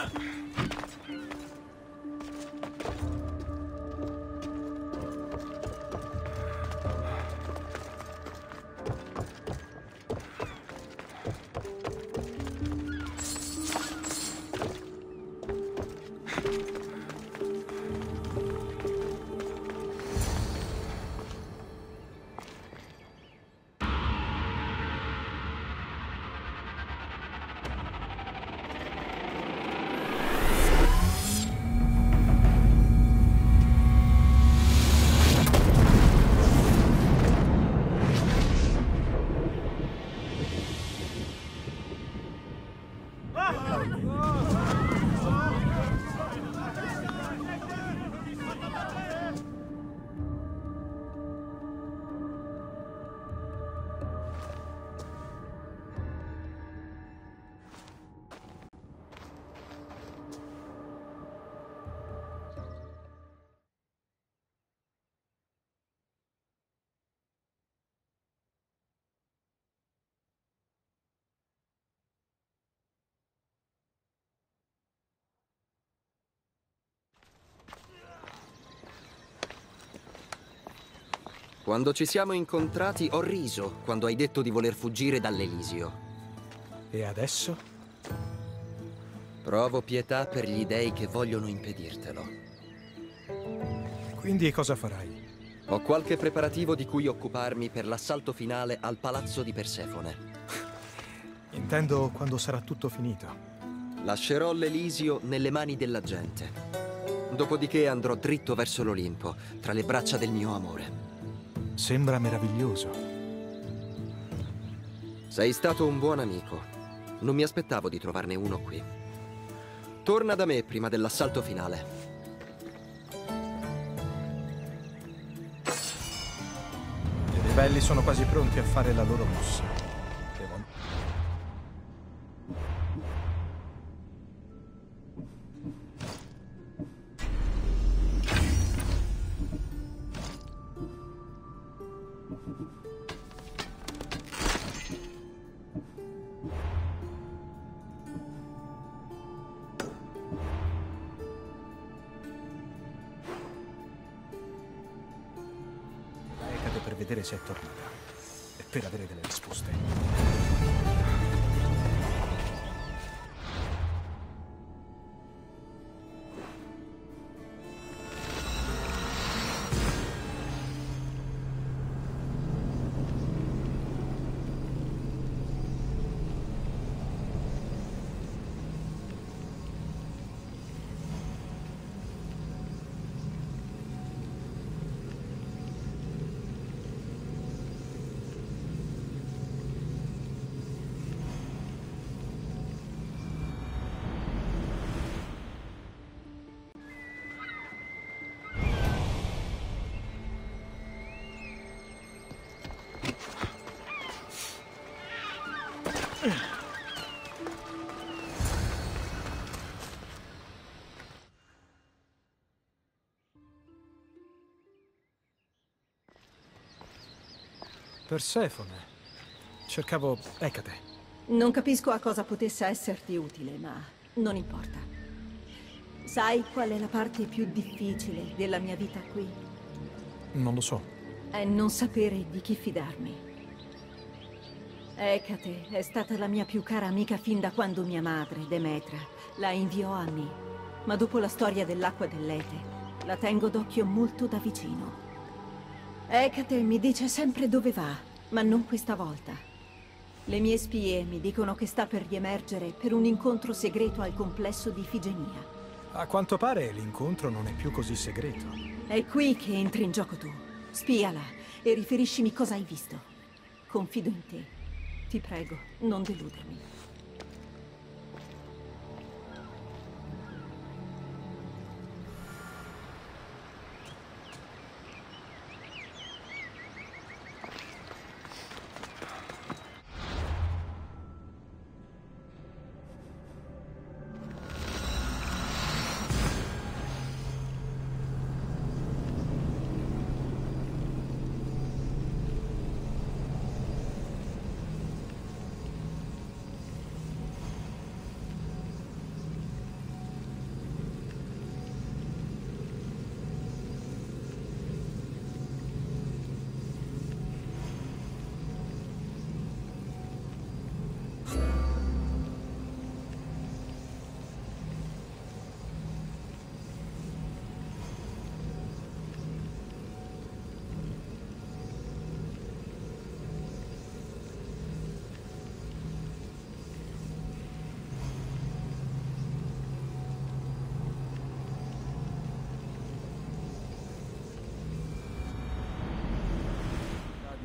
Quando ci siamo incontrati ho riso quando hai detto di voler fuggire dall'Elisio. E adesso? Provo pietà per gli dei che vogliono impedirtelo. Quindi cosa farai? Ho qualche preparativo di cui occuparmi per l'assalto finale al palazzo di Persefone. Intendo quando sarà tutto finito. Lascerò l'Elisio nelle mani della gente. Dopodiché andrò dritto verso l'Olimpo, tra le braccia del mio amore. Sembra meraviglioso. Sei stato un buon amico. Non mi aspettavo di trovarne uno qui. Torna da me prima dell'assalto finale. I ribelli sono quasi pronti a fare la loro mossa. Per vedere se è tornata e per avere delle risposte. Persefone. Cercavo Ecate. Non capisco a cosa potesse esserti utile, ma non importa. Sai qual è la parte più difficile della mia vita qui? Non lo so. È non sapere di chi fidarmi. Ecate è stata la mia più cara amica fin da quando mia madre, Demetra, la inviò a me. Ma dopo la storia dell'acqua dell'Ete, la tengo d'occhio molto da vicino. Ecate mi dice sempre dove va, ma non questa volta. Le mie spie mi dicono che sta per riemergere per un incontro segreto al complesso di Ifigenia. A quanto pare l'incontro non è più così segreto. È qui che entri in gioco tu. Spiala e riferiscimi cosa hai visto. Confido in te. Ti prego, non deludermi.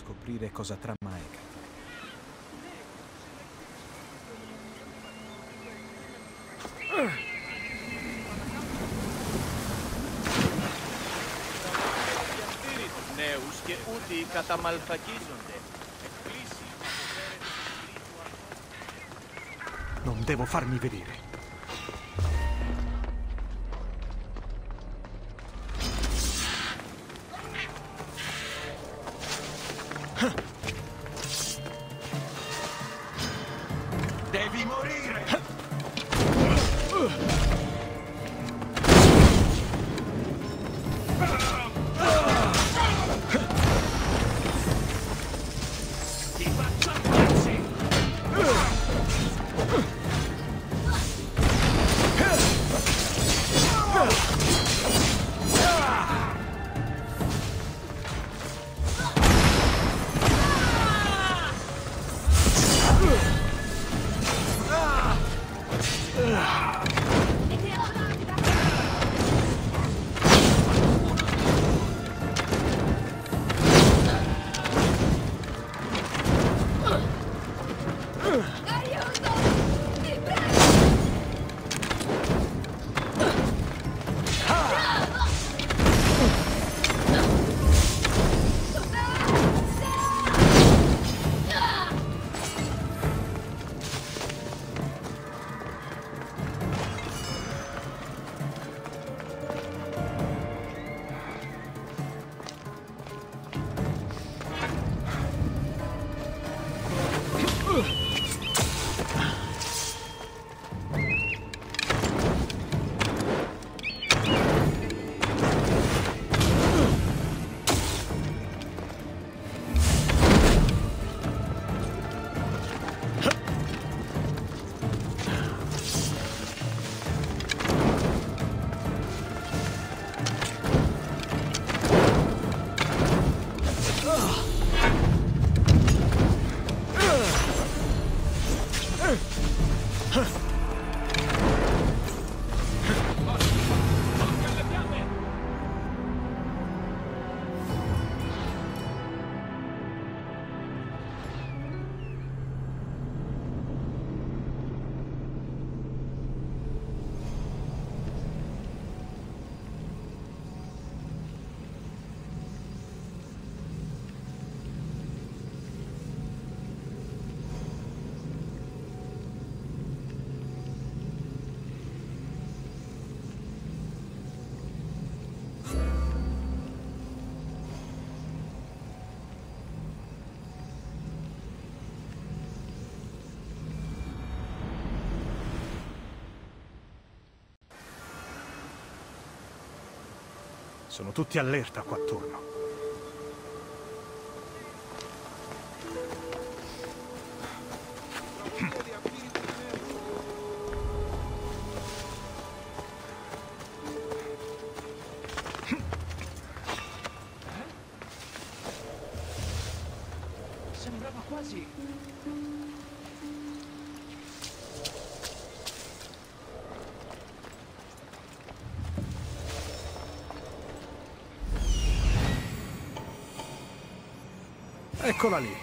scoprire cosa trama Hecate. Νέους και ούτοι καταμαλφακίζονται. Non devo farmi vedere. Devi morire! Ti faccio ammazzi! Sono tutti allerta qua attorno. Sembrava quasi... Eccola lì.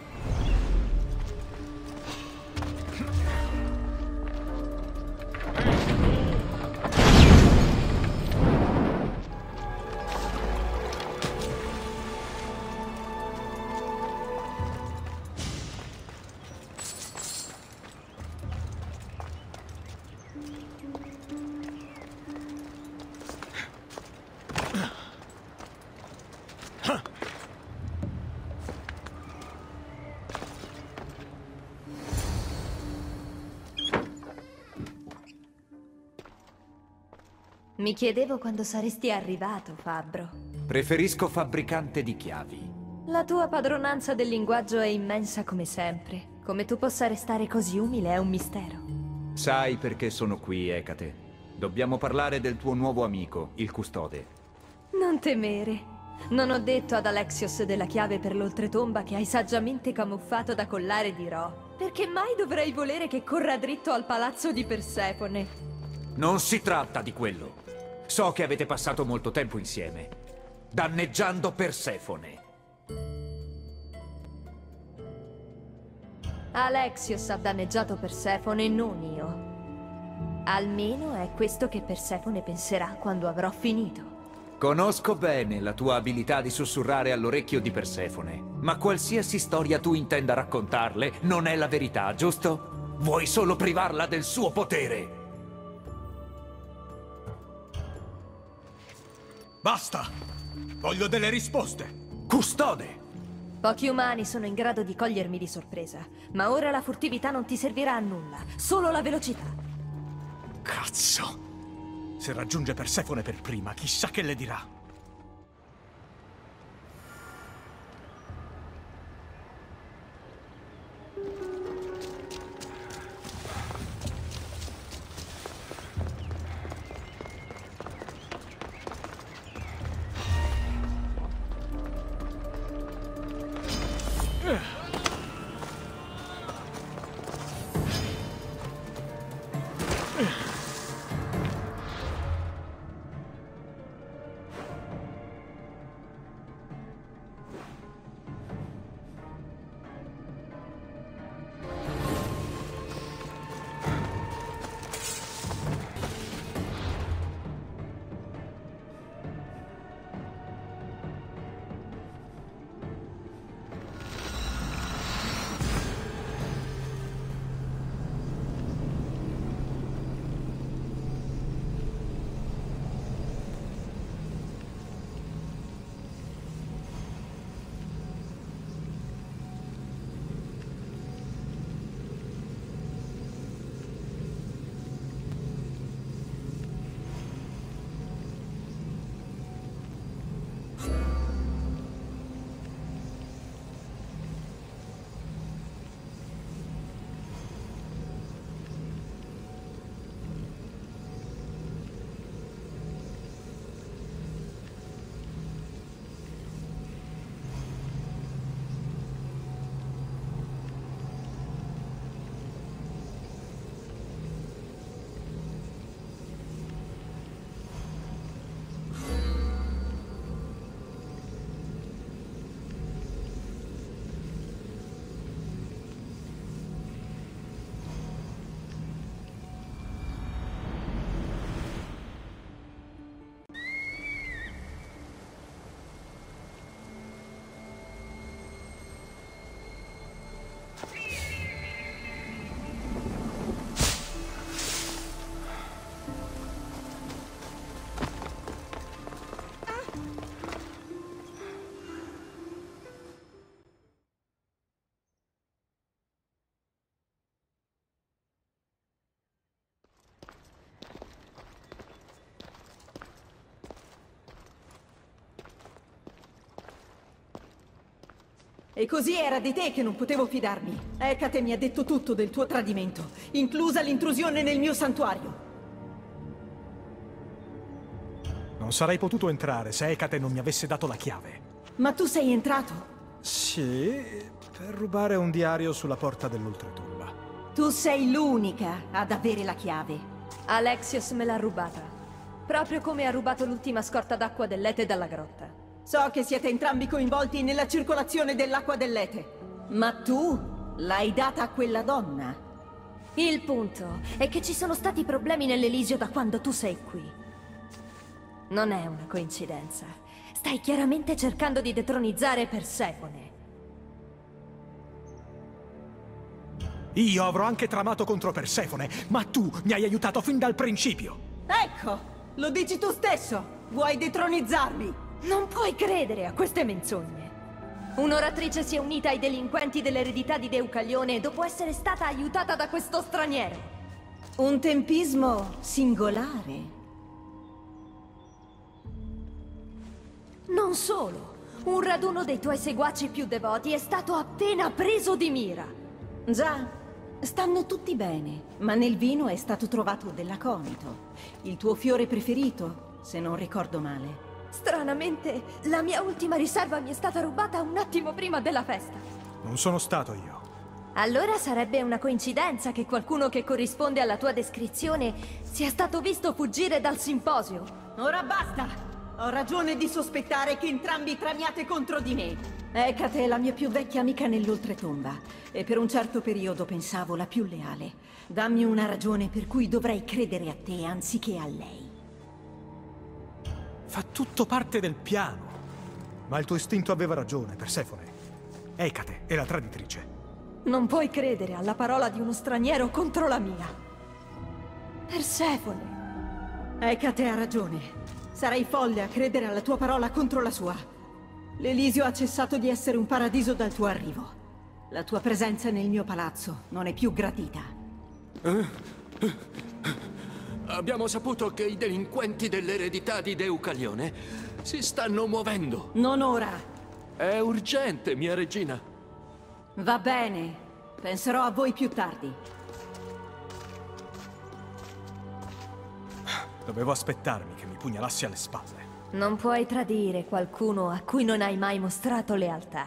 Mi chiedevo quando saresti arrivato, Fabbro. Preferisco fabbricante di chiavi. La tua padronanza del linguaggio è immensa come sempre. Come tu possa restare così umile è un mistero. Sai perché sono qui, Hecate. Dobbiamo parlare del tuo nuovo amico, il custode. Non temere. Non ho detto ad Alexios della chiave per l'oltretomba che hai saggiamente camuffato da collare di Ro. Perché mai dovrei volere che corra dritto al palazzo di Persefone? Non si tratta di quello. So che avete passato molto tempo insieme, danneggiando Persefone. Alexios ha danneggiato Persefone, non io. Almeno è questo che Persefone penserà quando avrò finito. Conosco bene la tua abilità di sussurrare all'orecchio di Persefone, ma qualsiasi storia tu intenda raccontarle non è la verità, giusto? Vuoi solo privarla del suo potere? Basta! Voglio delle risposte! Custode! Pochi umani sono in grado di cogliermi di sorpresa, ma ora la furtività non ti servirà a nulla, solo la velocità. Cazzo! Se raggiunge Persefone per prima, chissà che le dirà. E così era di te che non potevo fidarmi. Ecate mi ha detto tutto del tuo tradimento, inclusa l'intrusione nel mio santuario. Non sarei potuto entrare se Ecate non mi avesse dato la chiave. Ma tu sei entrato? Sì, per rubare un diario sulla porta dell'oltretomba. Tu sei l'unica ad avere la chiave. Alexios me l'ha rubata, proprio come ha rubato l'ultima scorta d'acqua dell'Ete dalla grotta. So che siete entrambi coinvolti nella circolazione dell'acqua dell'Ete. Ma tu l'hai data a quella donna. Il punto è che ci sono stati problemi nell'Elisio da quando tu sei qui. Non è una coincidenza. Stai chiaramente cercando di detronizzare Persefone. Io avrò anche tramato contro Persefone, ma tu mi hai aiutato fin dal principio. Ecco, lo dici tu stesso. Vuoi detronizzarmi? Non puoi credere a queste menzogne. Un'oratrice si è unita ai delinquenti dell'eredità di Deucalione dopo essere stata aiutata da questo straniero. Un tempismo singolare. Non solo. Un raduno dei tuoi seguaci più devoti è stato appena preso di mira. Già, stanno tutti bene, ma nel vino è stato trovato dell'aconito. Il tuo fiore preferito, se non ricordo male. Stranamente, la mia ultima riserva mi è stata rubata un attimo prima della festa. Non sono stato io. Allora sarebbe una coincidenza che qualcuno che corrisponde alla tua descrizione sia stato visto fuggire dal simposio. Ora basta! Ho ragione di sospettare che entrambi tramiate contro di me. Ecate è la mia più vecchia amica nell'oltretomba e per un certo periodo pensavo la più leale. Dammi una ragione per cui dovrei credere a te anziché a lei. Fa tutto parte del piano. Ma il tuo istinto aveva ragione, Persefone. Ecate è la traditrice. Non puoi credere alla parola di uno straniero contro la mia. Persefone. Ecate ha ragione. Sarei folle a credere alla tua parola contro la sua. L'Elisio ha cessato di essere un paradiso dal tuo arrivo. La tua presenza nel mio palazzo non è più gradita. Abbiamo saputo che i delinquenti dell'eredità di Deucalione si stanno muovendo. Non ora. È urgente, mia regina. Va bene. Penserò a voi più tardi. Dovevo aspettarmi che mi pugnalassi alle spalle. Non puoi tradire qualcuno a cui non hai mai mostrato lealtà.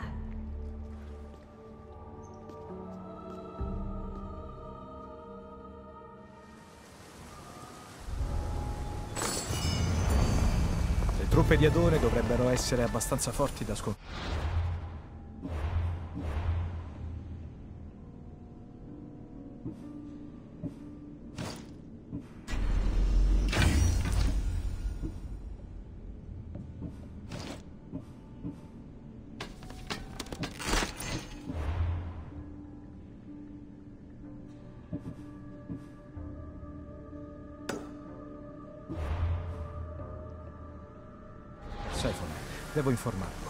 Le truppe di Adone dovrebbero essere abbastanza forti da sconfiggere. Persefone, devo informarlo.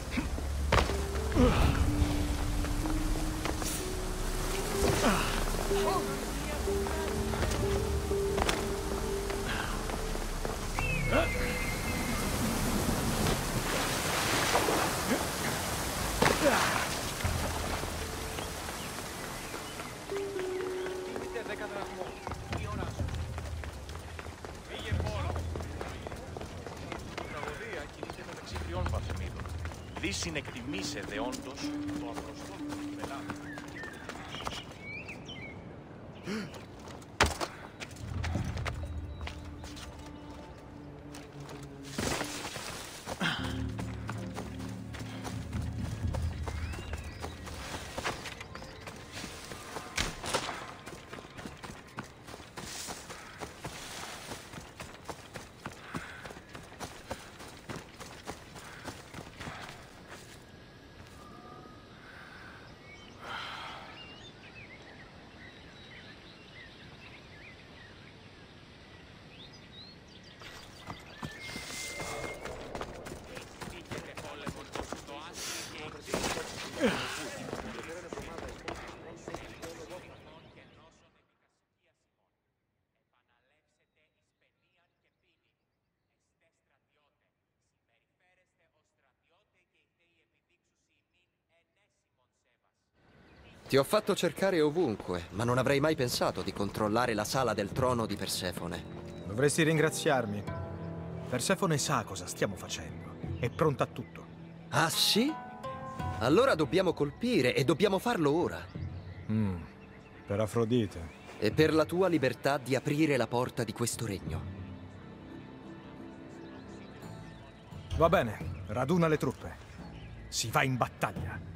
Λύσιν εκτιμήσετε όντως το αυρωστό του πελάτη. Ti ho fatto cercare ovunque, ma non avrei mai pensato di controllare la sala del trono di Persefone. Dovresti ringraziarmi. Persefone sa cosa stiamo facendo. È pronta a tutto. Ah, sì? Allora dobbiamo colpire e dobbiamo farlo ora. Per Afrodite. E per la tua libertà di aprire la porta di questo regno. Va bene, raduna le truppe. Si va in battaglia.